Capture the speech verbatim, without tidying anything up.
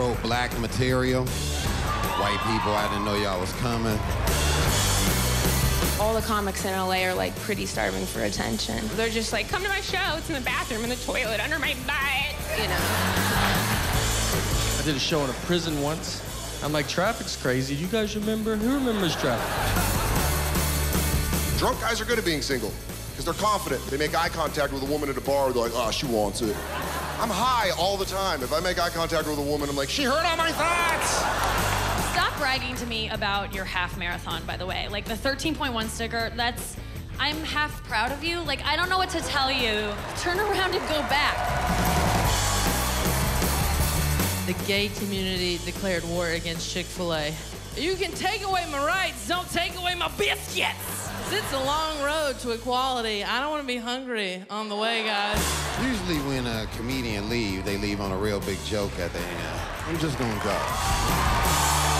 wrote black material. White people, I didn't know y'all was coming. All the comics in L A are like pretty starving for attention. They're just like, come to my show, it's in the bathroom, in the toilet, under my butt, you know. I did a show in a prison once. I'm like, traffic's crazy. Do you guys remember? Who remembers traffic? Drunk guys are good at being single because they're confident. They make eye contact with a woman at a bar, they're like, oh, she wants it. I'm high all the time. If I make eye contact with a woman, I'm like, she heard all my thoughts. Stop bragging to me about your half marathon, by the way. Like the thirteen point one sticker, that's, I'm half proud of you. Like, I don't know what to tell you. Turn around and go back. The gay community declared war against Chick-fil-A. You can take away my rights, don't take away my biscuits. It's a long road to equality. I don't want to be hungry on the way, guys. Usually when a comedian leaves, they leave on a real big joke at the end. I'm just gonna go.